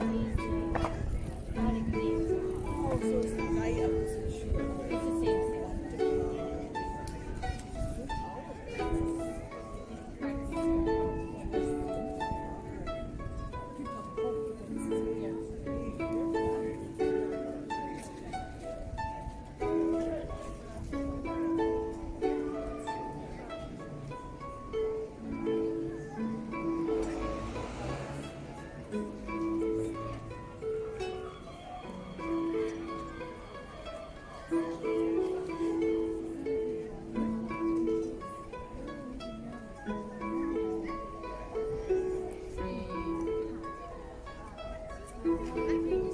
Oh, so it's the night of the sure. It's the same thing. I think